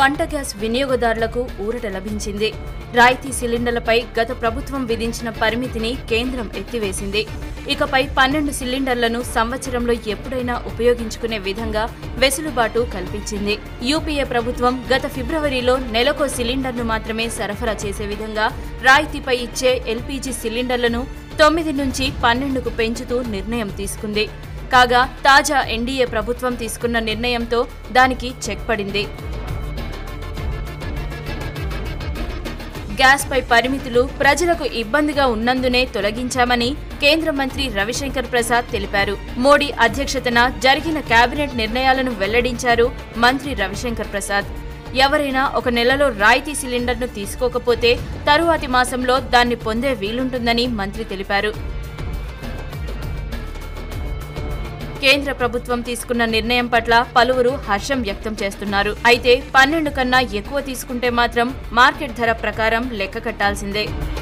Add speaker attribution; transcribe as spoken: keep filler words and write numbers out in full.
Speaker 1: వంట గ్యాస్ వినియోగదారులకు ఊరట లభించింది. రాయితీ సిలిండర్లపై గత ప్రభుత్వం విధించిన పరిమితిని కేంద్రం ఎత్తివేసింది. ఇకపై పన్నెండు సిలిండర్లను సంవత్సరంలో ఎప్పుడైనా ఉపయోగించుకునే విధంగా వెసులుబాటు కల్పించింది. యూపీఏ ప్రభుత్వం గత ఫిబ్రవరిలో నెలకో సిలిండర్ను మాత్రమే సరఫరా చేసే విధంగా రాయితీపై ఇచ్చే ఎల్పీజీ సిలిండర్లను తొమ్మిది నుంచి పన్నెండుకు పెంచుతూ నిర్ణయం తీసుకుంది. కాగా తాజా ఎన్డీఏ ప్రభుత్వం తీసుకున్న నిర్ణయంతో దానికి చెక్ పడింది. గ్యాస్ పై పరిమితులు ప్రజలకు ఇబ్బందిగా ఉన్నందునే తొలగించామని కేంద్ర మంత్రి రవిశంకర్ ప్రసాద్ తెలిపారు. మోడీ అధ్యక్షతన జరిగిన కేబినెట్ నిర్ణయాలను వెల్లడించారు మంత్రి రవిశంకర్ ప్రసాద్. ఎవరైనా ఒక నెలలో రాయితీ సిలిండర్ను తీసుకోకపోతే తరువాతి మాసంలో దాన్ని పొందే వీలుంటుందని మంత్రి తెలిపారు. కేంద్ర ప్రభుత్వం తీసుకున్న నిర్ణయం పట్ల పలువురు హర్షం వ్యక్తం చేస్తున్నారు. అయితే పన్నెండు కన్నా ఎక్కువ తీసుకుంటే మాత్రం మార్కెట్ ధర ప్రకారం లెక్క కట్టాల్సిందే.